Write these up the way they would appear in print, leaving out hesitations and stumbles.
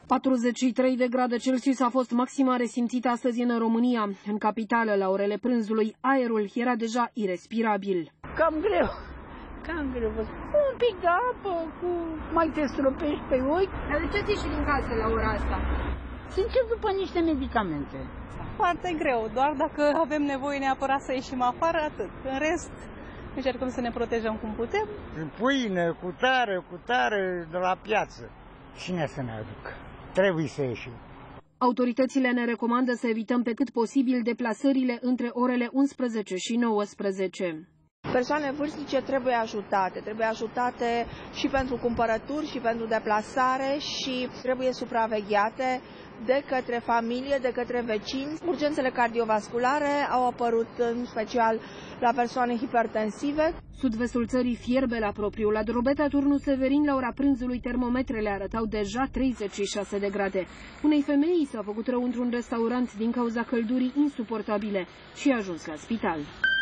43 de grade Celsius a fost maxima resimțită astăzi în România. În capitală, la orele prânzului, aerul era deja irespirabil. Cam greu. Un pic de apă, mai te stropești pe ochi. Dar de ce ți ieși din casă la ora asta? Sincer, după niște medicamente. Foarte greu, doar dacă avem nevoie neapărat să ieșim afară, atât. În rest, încercăm să ne protejăm cum putem. Pâine, cu tare de la piață. Cine să ne aducă? Trebuie să ieșim. Autoritățile ne recomandă să evităm pe cât posibil deplasările între orele 11 și 19. Persoane vârstnice trebuie ajutate și pentru cumpărături și pentru deplasare și trebuie supravegheate de către familie, de către vecini. Urgențele cardiovasculare au apărut în special la persoane hipertensive. Sud-vestul țării fierbe la propriu. La Drobeta, Turnul Severin, la ora prânzului, termometrele arătau deja 36 de grade. Unei femei s-a făcut rău într-un restaurant din cauza căldurii insuportabile și a ajuns la spital.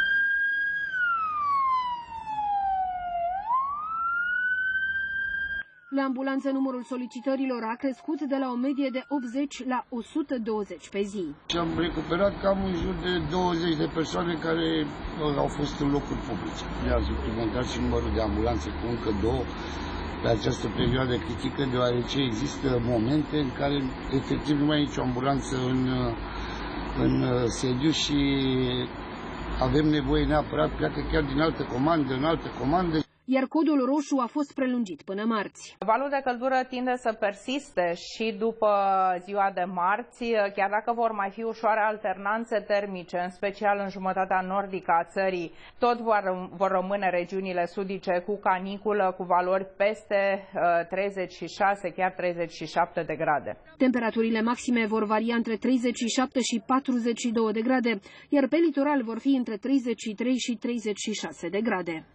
La ambulanță, numărul solicitărilor a crescut de la o medie de 80 la 120 pe zi. Am recuperat cam în jur de 20 de persoane care au fost în locuri publice. Ne-a suplimentat și numărul de ambulanțe cu încă 2 pe această perioadă critică, deoarece există momente în care efectiv nu mai e nicio ambulanță în sediu și avem nevoie neapărat, pleacă chiar din altă comandă, Iar codul roșu a fost prelungit până marți. Valul de căldură tinde să persiste și după ziua de marți, chiar dacă vor mai fi ușoare alternanțe termice, în special în jumătatea nordică a țării, tot vor rămâne regiunile sudice cu caniculă, cu valori peste 36, chiar 37 de grade. Temperaturile maxime vor varia între 37 și 42 de grade, iar pe litoral vor fi între 33 și 36 de grade.